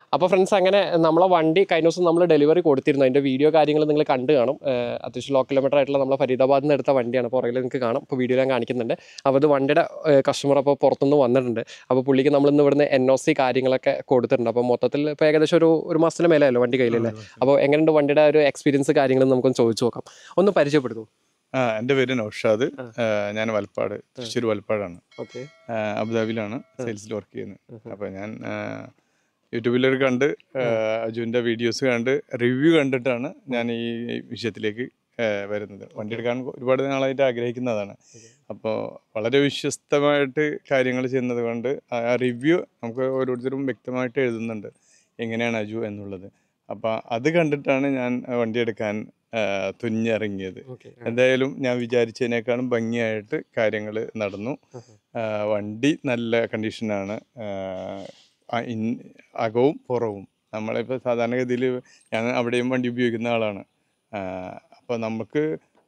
അപ്പോൾ ഫ്രണ്ട്സ് അങ്ങനെ നമ്മളെ വണ്ടി കഴിഞ്ഞ ദിവസം നമ്മൾ ഡെലിവറി കൊടുത്തിരുന്നു. അതിൻ്റെ വീഡിയോ കാര്യങ്ങൾ നിങ്ങൾ കണ്ടു കാണും. അത്യാവശ്യം ലോ കിലോമീറ്റർ ആയിട്ടുള്ള നമ്മളെ ഫരീദാബാദിൽ നിന്ന് എടുത്ത വണ്ടിയാണ്. പുറകിൽ നിങ്ങൾക്ക് കാണാം. ഇപ്പോൾ വീഡിയോ ഞാൻ കാണിക്കുന്നുണ്ട്. അപ്പോൾ അത് വണ്ടിയുടെ കസ്റ്റമർ അപ്പോൾ പുറത്തുനിന്ന് വന്നിട്ടുണ്ട്. അപ്പോൾ പുള്ളിക്ക് നമ്മളിന്ന് ഇവിടുന്ന് NOC കാര്യങ്ങളൊക്കെ കൊടുത്തിട്ടുണ്ട്. അപ്പോൾ മൊത്തത്തിൽ ഇപ്പോൾ ഏകദേശം ഒരു മാസത്തിന് മേലെയല്ലോ വണ്ടി കയ്യിലല്ലേ. അപ്പോൾ എങ്ങനെയുണ്ട് വണ്ടിയുടെ ഒരു എക്സ്പീരിയൻസ് കാര്യങ്ങൾ നമുക്കൊന്ന് ചോദിച്ചു നോക്കാം. ഒന്ന് പരിചയപ്പെടുത്തു. എൻ്റെ പേര് നൗഷാദ്. ഞാൻ വലപ്പാട്, തൃശ്ശൂർ വലപ്പാടാണ്. അബുദാബിയിലാണ് സെയിൽസിൽ വർക്ക് ചെയ്യുന്നത്. അപ്പോൾ ഞാൻ യൂട്യൂബിലൊരു കണ്ട് അജുവിൻ്റെ വീഡിയോസ് കണ്ട് റിവ്യൂ കണ്ടിട്ടാണ് ഞാൻ ഈ വിഷയത്തിലേക്ക് വരുന്നത്. വണ്ടി എടുക്കാൻ ഒരുപാട് നാളായിട്ട് ആഗ്രഹിക്കുന്നതാണ്. അപ്പോൾ വളരെ വിശ്വസ്തമായിട്ട് കാര്യങ്ങൾ ചെയ്യുന്നത് കൊണ്ട് ആ റിവ്യൂ നമുക്ക് ഓരോരുത്തരും വ്യക്തമായിട്ട് എഴുതുന്നുണ്ട് എങ്ങനെയാണ് അജു എന്നുള്ളത്. അപ്പോൾ അത് കണ്ടിട്ടാണ് ഞാൻ വണ്ടി എടുക്കാൻ തുനിഞ്ഞിറങ്ങിയത്. എന്തായാലും ഞാൻ വിചാരിച്ചതിനേക്കാളും ഭംഗിയായിട്ട് കാര്യങ്ങൾ നടന്നു. വണ്ടി നല്ല കണ്ടീഷനാണ്, അകവും പുറവും. നമ്മളിപ്പോൾ സാധാരണഗതിയിൽ ഞാൻ അവിടെയും വണ്ടി ഉപയോഗിക്കുന്ന ആളാണ്. അപ്പോൾ നമുക്ക്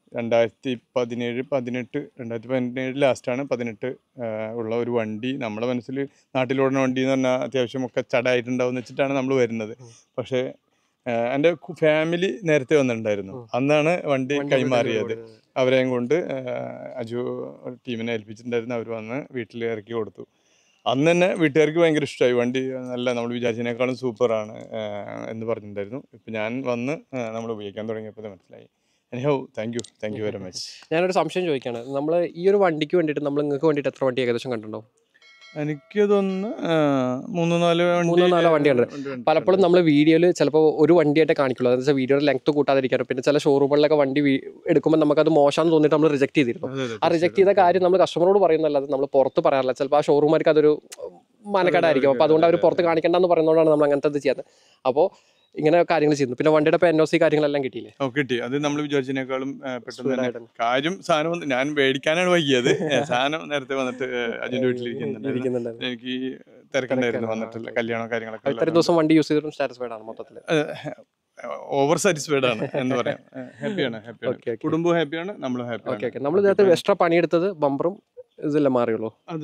2017 ലാസ്റ്റാണ് 18 ഉള്ള ഒരു വണ്ടി നമ്മുടെ മനസ്സിൽ നാട്ടിലോടുന്ന വണ്ടി എന്ന് പറഞ്ഞാൽ അത്യാവശ്യം ഒക്കെ ചടായിട്ടുണ്ടാവും എന്ന് വെച്ചിട്ടാണ് നമ്മൾ വരുന്നത്. പക്ഷേ എൻ്റെ ഫാമിലി നേരത്തെ വന്നിട്ടുണ്ടായിരുന്നു. അന്നാണ് വണ്ടി കൈമാറിയത്. അവരെയും കൊണ്ട് അജു ടീമിനെ ഏൽപ്പിച്ചിട്ടുണ്ടായിരുന്നു. അവർ വന്ന് വീട്ടിൽ ഇറക്കി കൊടുത്തു. അന്ന് തന്നെ വീട്ടുകാർക്ക് ഭയങ്കര ഇഷ്ടമായി. വണ്ടി നല്ല നമ്മൾ വിചാരിച്ചതിനേക്കാളും സൂപ്പറാണ് എന്ന് പറഞ്ഞിട്ടുണ്ടായിരുന്നു. ഇപ്പം ഞാൻ വന്ന് നമ്മൾ ഉപയോഗിക്കാൻ തുടങ്ങിയപ്പോൾ മനസ്സിലായി. Anyhow thank you very much. ഞാനൊരു സംശയം ചോദിക്കുകയാണ്. നമ്മൾ ഈ ഒരു വണ്ടിക്ക് വേണ്ടിയിട്ട് നമ്മൾ നിങ്ങൾക്ക് വേണ്ടിയിട്ട് എത്ര വണ്ടി ഏകദേശം കണ്ടിട്ടുണ്ടോ? എനിക്ക് തോന്നുന്നു 3-4 വണ്ടിയുണ്ട്. പലപ്പോഴും നമ്മൾ വീഡിയോയിൽ ചിലപ്പോൾ ഒരു വണ്ടിയായിട്ട് കാണിക്കുള്ളൂ. അതെന്ന് വെച്ചാൽ വീഡിയോയുടെ ലെങ്ത് കൂട്ടാതിരിക്കാനും പിന്നെ ചില ഷോറൂമുകളിലൊക്കെ വണ്ടി എടുക്കുമ്പോൾ നമുക്കത് മോശമാണെന്ന് തോന്നിയിട്ട് നമ്മൾ റിജക്ട് ചെയ്തിരുന്നു. ആ റിജക്ട് ചെയ്ത കാര്യം നമ്മൾ കസ്റ്റമറോട് പറയുന്നല്ലാതെ നമ്മൾ പുറത്ത് പറയാറില്ല. ചിലപ്പോൾ ആ ഷോറൂമാർക്ക് അതൊരു മാനക്കേടായിരിക്കും. അപ്പോൾ അതുകൊണ്ട് അവർ പുറത്ത് കാണിക്കേണ്ടെന്ന് പറയുന്നതുകൊണ്ടാണ് നമ്മൾ അങ്ങനത്തെ ഇത് ചെയ്യുന്നത്. അപ്പോൾ ഇങ്ങനെ കാര്യങ്ങൾ ചെയ്യുന്നു. പിന്നെ വണ്ടിയുടെ NOC കാര്യങ്ങളെല്ലാം കിട്ടിയില്ലേ? കിട്ടി. അത് നമ്മൾ വിചാരിച്ചതിനേക്കാളും പെട്ടെന്ന് കാര്യം സാധനം ഞാൻ മേടിക്കാനാണ് വൈകിയത്. സാധനം നേരത്തെ വന്നിട്ട് അജിന്റെ വീട്ടിലിരിക്കുന്നുണ്ട്. എനിക്ക് തിരക്കുണ്ടായിരുന്നു, വന്നിട്ടില്ല. കല്യാണം കാര്യങ്ങളൊക്കെ ഇത്രയും ദിവസം വണ്ടി യൂസ് ചെയ്തിട്ടും സാറ്റിസ്ഫൈഡ് ആണ് മൊത്തത്തിൽ? ഓവർ സാറ്റിസ്ഫൈഡ് ആണ് എന്ന് പറയാം. ഹാപ്പിയാണ്. കുടുംബവും ഹാപ്പിയാണ്, നമ്മളും ഹാപ്പിയാണ്. നമ്മൾ ഇതിനകത്ത് എക്സ്ട്രാ പണിയെടുത്തത് ബമ്പറും ഇതെല്ലാം മാറിയുള്ളൂ.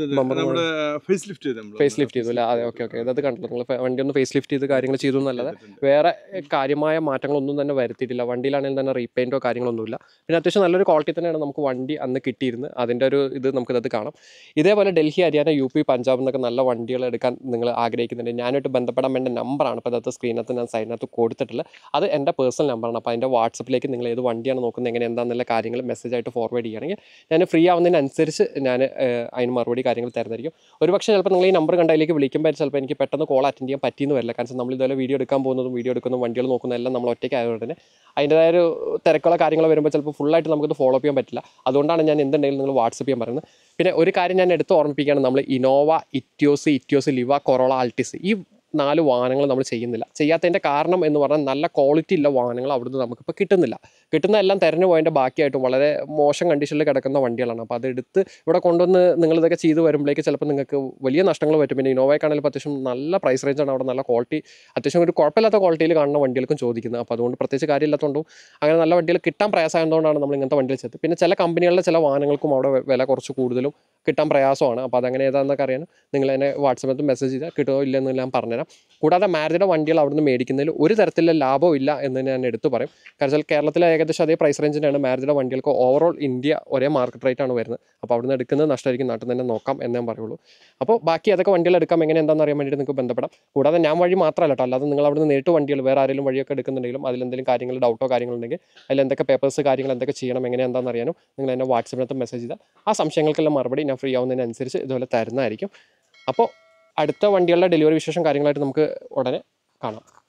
ഫേസ് ലിഫ്റ്റ് ചെയ്തു അല്ലേ? അതെ, ഓക്കെ. ഇതത് കണ്ടല്ലോ നിങ്ങൾ. വണ്ടി ഒന്ന് ഫേസ് ലിഫ്റ്റ് ചെയ്ത് കാര്യങ്ങൾ ചെയ്തു എന്നല്ലാതെ വേറെ കാര്യമായ മാറ്റങ്ങളൊന്നും തന്നെ വരുത്തിയിട്ടില്ല. വണ്ടിയിലാണെങ്കിൽ തന്നെ റീപെയിൻറ്റോ കാര്യങ്ങളൊന്നുമില്ല. പിന്നെ അത്യാവശ്യം നല്ലൊരു ക്വാളിറ്റി തന്നെയാണ് നമുക്ക് വണ്ടി അന്ന് കിട്ടിയിരുന്നത്. അതിൻ്റെ ഒരു ഇത് നമുക്കിത് കാണാം. ഇതേപോലെ ഡൽഹി, ഹരിയാന, UP, പഞ്ചാബ് എന്നൊക്കെ നല്ല വണ്ടികൾ എടുക്കാൻ നിങ്ങൾ ആഗ്രഹിക്കുന്നുണ്ട്, ഞാനായിട്ട് ബന്ധപ്പെടാൻ വേണ്ട നമ്പറാണ് ഇപ്പോൾ അതിനകത്ത് സ്ക്രീനകത്ത് ഞാൻ സൈഡിനകത്ത് കൊടുത്തിട്ടുള്ളത്. അത് എൻ്റെ പേഴ്സണൽ നമ്പറാണ്. അപ്പോൾ അതിൻ്റെ വാട്സപ്പിലേക്ക് നിങ്ങൾ ഏത് വണ്ടിയാണ് നോക്കുന്നത്, എങ്ങനെ എന്താണെന്നുള്ള കാര്യങ്ങൾ മെസ്സേജായിട്ട് ഫോർവേഡ് ചെയ്യുകയാണെങ്കിൽ ഞാൻ ഫ്രീ ആവുന്നതിനനുസരിച്ച് ഞാൻ അതിന് മറുപടി കാര്യങ്ങൾ തരുന്നതായിരിക്കും. ഒരു പക്ഷേ ചിലപ്പോൾ നിങ്ങൾ ഈ നമ്പർ കണ്ട് അതിലേക്ക് വിളിക്കുമ്പോൾ ചിലപ്പോൾ എനിക്ക് പെട്ടെന്ന് കോൾ അറ്റൻഡ് ചെയ്യാൻ പറ്റിയെന്ന് വരില്ല. കാരണം നമ്മൾ ഇതുപോലെ വീഡിയോ എടുക്കാൻ പോകുന്നതും വീഡിയോ എടുക്കുന്നതും വണ്ടികൾ നോക്കുന്നതെല്ലാം നമ്മൾ ഒറ്റയ്ക്ക് ആയതുകൊണ്ട് തന്നെ അതിൻ്റെതായ ഒരു തിരക്കുള്ള കാര്യങ്ങൾ വരുമ്പോൾ ചിലപ്പോൾ ഫുള്ളായിട്ട് നമുക്കത് ഫോളോ ചെയ്യാൻ പറ്റില്ല. അതുകൊണ്ടാണ് ഞാൻ എന്തുണ്ടെങ്കിലും നിങ്ങൾ വാട്സപ്പ് ചെയ്യാൻ പറയുന്നത്. പിന്നെ ഒരു കാര്യം ഞാൻ എടുത്ത് ഓർമ്മിപ്പിക്കുകയാണ്, നമ്മൾ Innova, Etios, Liva, Corolla, Altis ഈ 4 വാഹനങ്ങൾ നമ്മൾ ചെയ്യുന്നില്ല. ചെയ്യാത്തതിൻ്റെ കാരണം എന്ന് പറഞ്ഞാൽ നല്ല ക്വാളിറ്റി ഉള്ള വാഹനങ്ങൾ അവിടുന്ന് നമുക്കിപ്പോൾ കിട്ടുന്നതെല്ലാം തെരഞ്ഞു പോയതിൻ്റെ ബാക്കിയായിട്ടും വളരെ മോശം കണ്ടീഷനിൽ കിടക്കുന്ന വണ്ടികളാണ്. അപ്പോൾ അതെടുത്ത് ഇവിടെ കൊണ്ടുവന്ന് നിങ്ങളിതൊക്കെ ചെയ്ത് വരുമ്പോഴേക്ക് ചിലപ്പോൾ നിങ്ങൾക്ക് വലിയ നഷ്ടങ്ങൾ പറ്റും. പിന്നെ ഇനോവയ്ക്കാണെങ്കിലും അത്യാവശ്യം നല്ല പ്രൈസ് റേഞ്ചാണ് അവിടെ, നല്ല ക്വാളിറ്റി, അത്യാവശ്യം ഒരു കുഴപ്പമില്ലാത്ത ക്വാളിറ്റിയിൽ കാണുന്ന വണ്ടികൾക്കും ചോദിക്കുന്നത്. അപ്പോൾ അതുകൊണ്ട് പ്രത്യേകിച്ച് കാര്യമില്ലാത്തതുകൊണ്ടും അങ്ങനെ നല്ല വണ്ടികൾ കിട്ടാൻ പ്രയാസമായതുകൊണ്ടാണ് നമ്മൾ ഇങ്ങനത്തെ വണ്ടികൾ ചെയ്തത്. പിന്നെ ചില കമ്പനികളിലെ ചില വാഹനങ്ങൾക്കും അവിടെ വില കുറച്ച് കൂടുതലും കിട്ടാൻ പ്രയാസമാണ്. അപ്പോൾ അതങ്ങനെ ഏതാണെന്നൊക്കെ അറിയാൻ നിങ്ങൾ എന്നെ വാട്സപ്പിൽ മെസ്സേജ് ചെയ്താൽ കിട്ടുമോ ഇല്ലെന്ന് ഞാൻ പറഞ്ഞുതരാം. കൂടാതെ മാരുതിയുടെ വണ്ടികൾ അവിടുന്ന് മേടിക്കുന്നതിൽ ഒരു തരത്തിലുള്ള ലാഭവും ഇല്ല എന്ന് ഞാൻ എടുത്തു പറയും. കാരണം കേരളത്തിലെ ഏകദേശം അതേ പ്രൈസ് റേഞ്ചിനാണ് മാരുതിയുടെ വണ്ടികൾക്ക് ഓവറോൾ ഇന്ത്യ ഒരേ മാർക്കറ്റ് റേറ്റ് ആണ് വരുന്നത്. അപ്പോൾ അവിടുന്ന് എടുക്കുന്നത് നഷ്ടമായിരിക്കും, നാട്ടിൽ തന്നെ നോക്കാം എന്നേ പറയുള്ളൂ. അപ്പോൾ ബാക്കി അതൊക്കെ വണ്ടികൾ എടുക്കാം എങ്ങനെ എന്താണെന്ന് അറിയാൻ വേണ്ടിയിട്ട് നിങ്ങൾക്ക് ബന്ധപ്പെടാം. കൂടാതെ ഞാൻ വഴി മാത്രമല്ല കേട്ടോ, അല്ലാതെ നിങ്ങൾ അവിടുന്ന് നേരിട്ട് വണ്ടികൾ വേറെ ആരെങ്കിലും വഴിയൊക്കെ എടുക്കുന്നുണ്ടെങ്കിലും അതിലെന്തെങ്കിലും കാര്യങ്ങൾ ഡൗട്ടോ കാര്യങ്ങളുണ്ടെങ്കിൽ അതിൽ എന്തൊക്കെ പേപ്പേഴ്സ് കാര്യങ്ങൾ എന്തൊക്കെ ചെയ്യണം എങ്ങനെ എന്താണെന്ന് അറിയാനും നിങ്ങൾ എന്നെ വാട്സപ്പിനകത്ത് മെസ്സേജ് ചെയ്താൽ ആ സംശയങ്ങൾക്കെല്ലാം മറുപടി ഞാൻ ഫ്രീ ആവുന്നതിനനുസരിച്ച് ഇതുപോലെ തരുന്നതായിരിക്കും. അപ്പോൾ അടുത്ത വണ്ടികളുടെ ഡെലിവറി വിശേഷം കാര്യങ്ങളായിട്ട് നമുക്ക് ഉടനെ കാണാം.